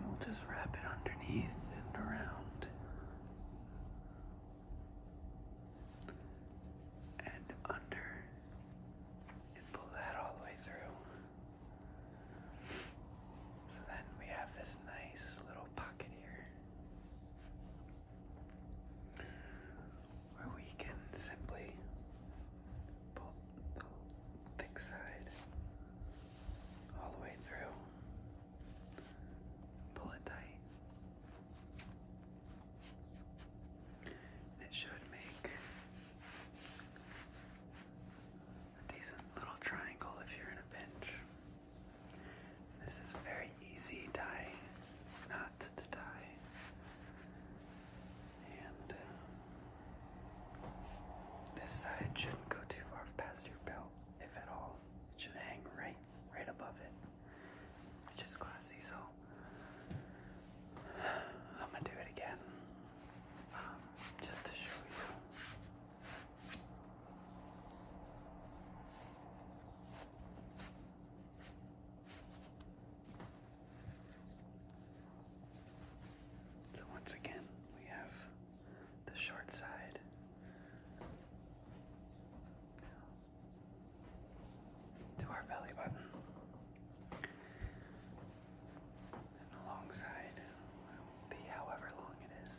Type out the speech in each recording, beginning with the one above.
then we'll just wrap it underneath and around. And under. And pull that all the way through. So then we have this nice little pocket here where we can simply pull the thick side all the way through. Pull it tight. And it should make a decent little triangle if you're in a pinch. This is a very easy tie knot to tie. And this side shouldn't go too far past your belt, if at all. It should hang right above it, which is classy. So I'm gonna do it again, just to show you. So once again, we have the short side to our belly button, and the long side will be however long it is.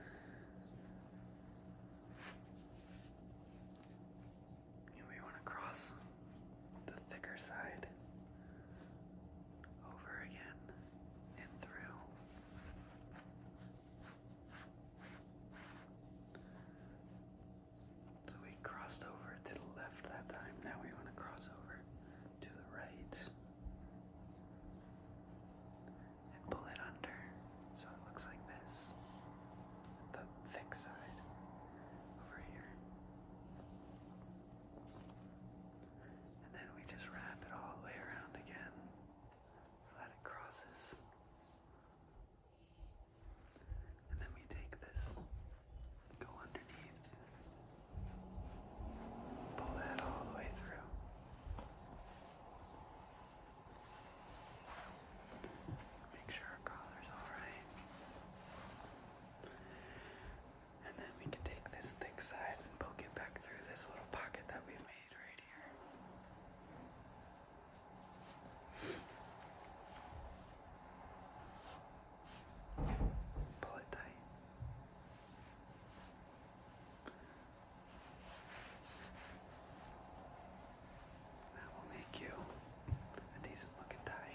And we want to cross the thicker side over again and through. So we crossed over to the left that time. Now we want to cross over to the right and pull it under so it looks like this. The thick side over here. And then we just wrap it all the way around again so that it crosses. And then we take this, go underneath, pull that all the way through. Make sure our collar's alright. And then we can take this thick side and poke it back through this little pocket that we've made right here. Pull it tight. That will make you a decent looking tie.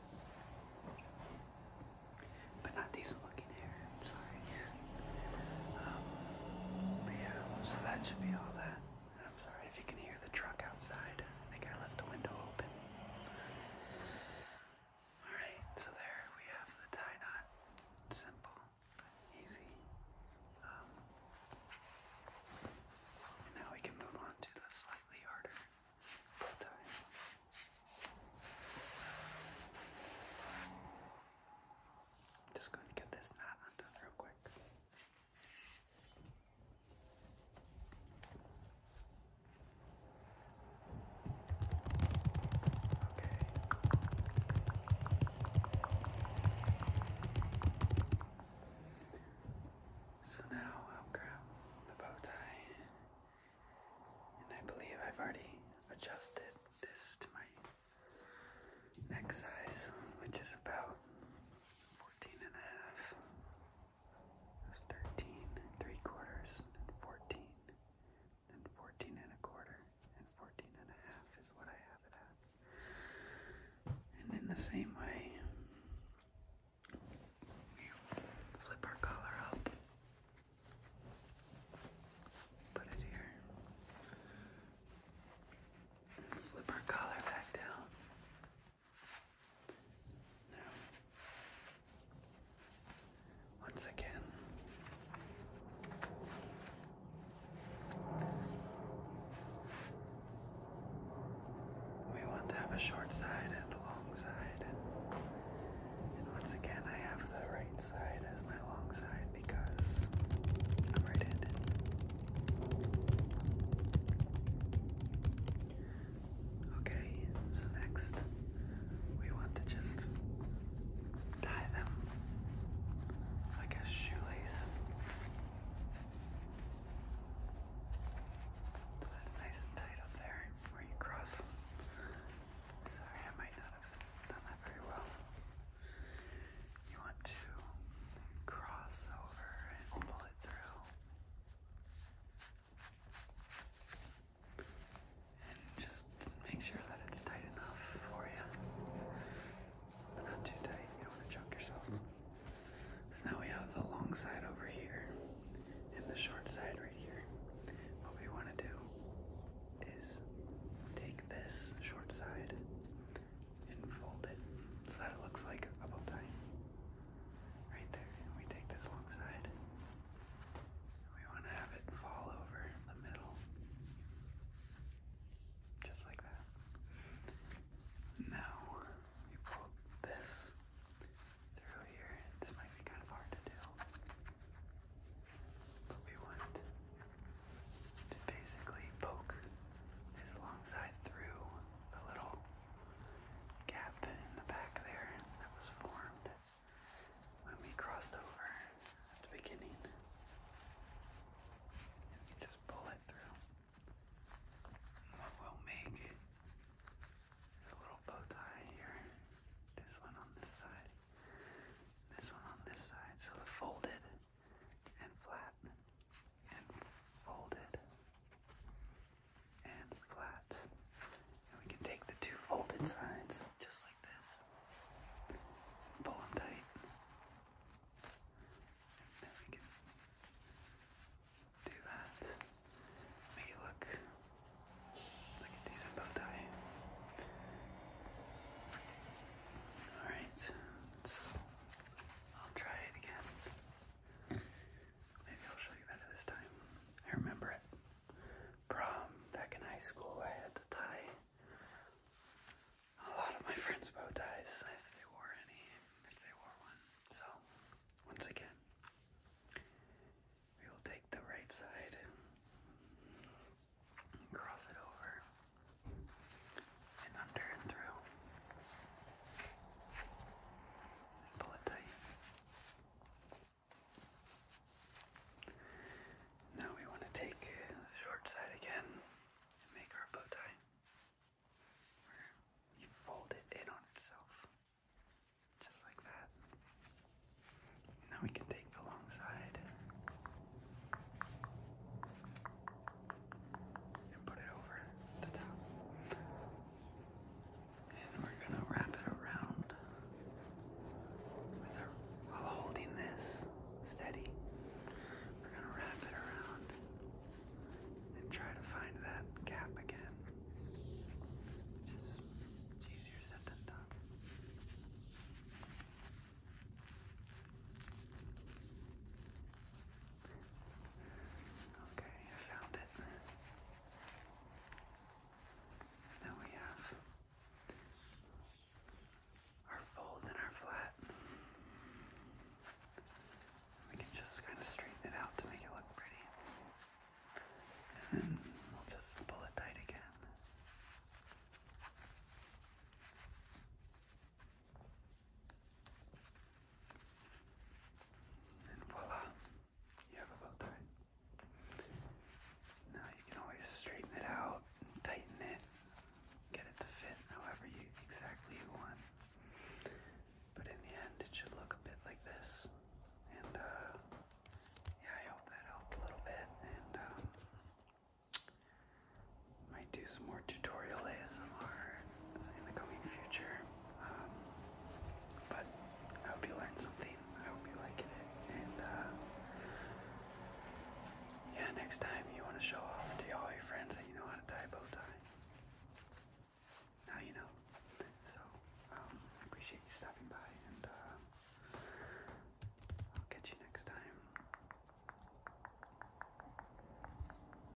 But not decent looking hair, sorry. But yeah, so that should be all